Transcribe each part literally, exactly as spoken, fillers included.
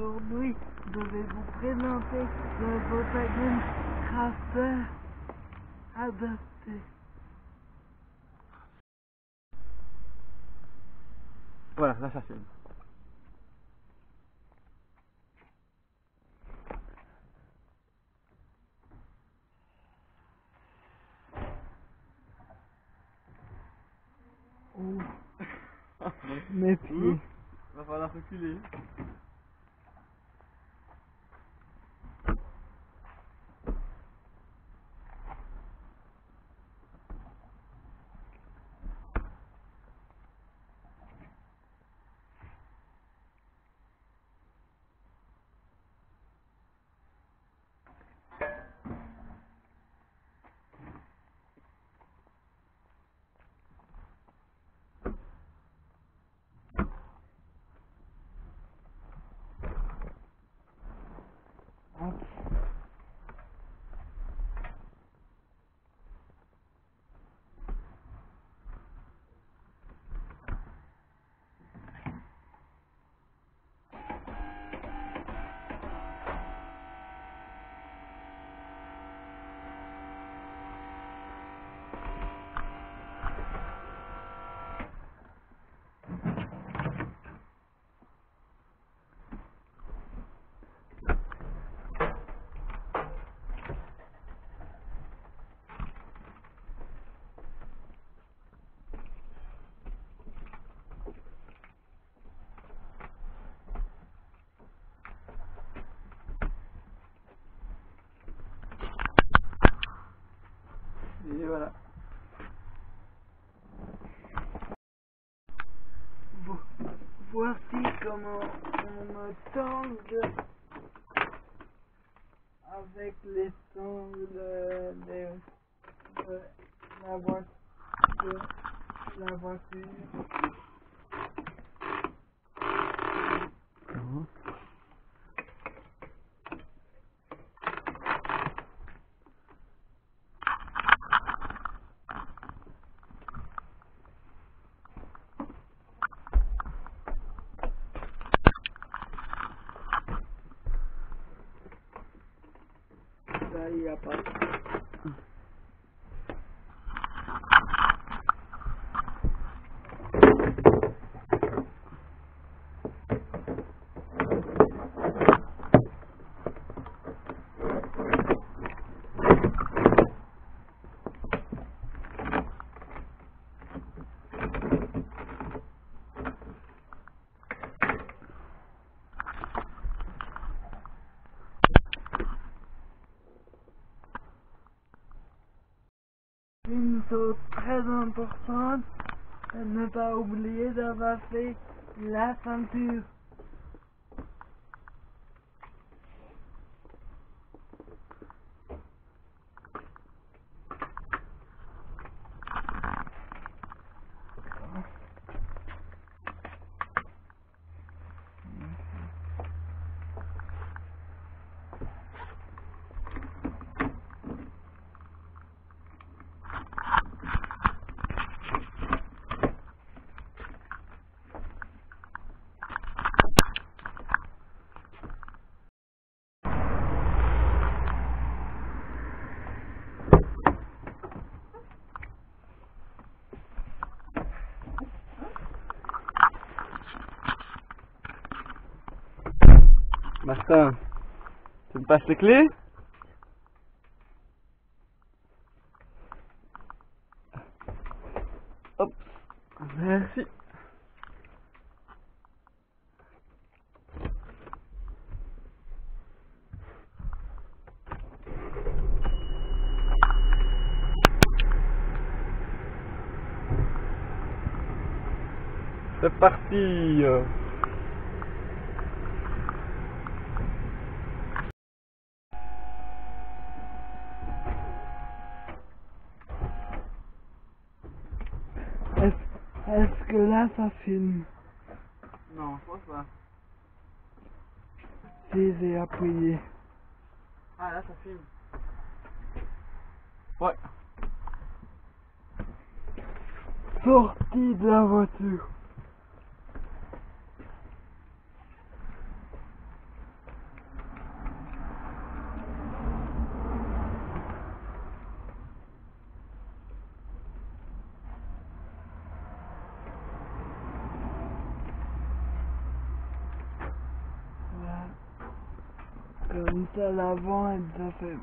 Aujourd'hui, je vais vous présenter le Volkswagen Crafter adapté. Voilà, là ça filme. Oh, mes pieds. Va falloir reculer. Hop. Et voilà. Vo voici comment on me tangle avec les sangles de, de la voiture. La voiture. Mmh. Là, il n'y a pas. Une chose très importante, ne pas oublier d'avoir fait la ceinture. Martin, tu me passes les clés? Hop, merci. C'est parti. Est-ce est-ce que là ça filme? Non, je pense pas. Si j'ai appuyé. Ah, là ça filme. Ouais. Sortie de la voiture. Comme ça, l'avant est déjà fermé.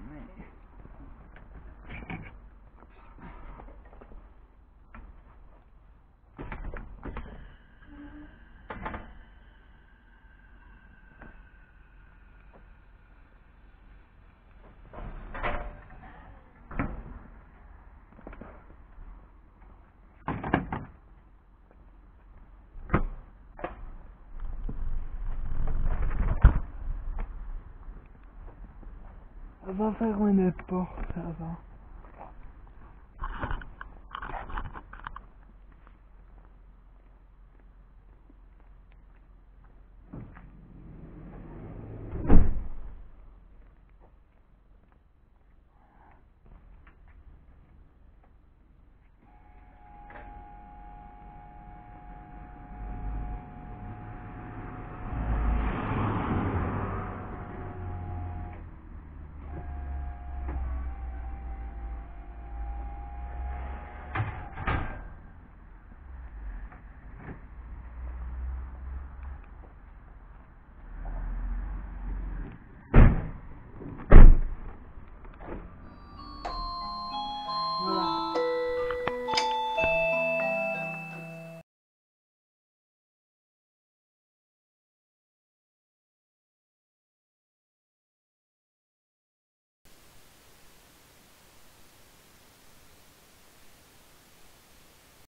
On va faire une porte avant.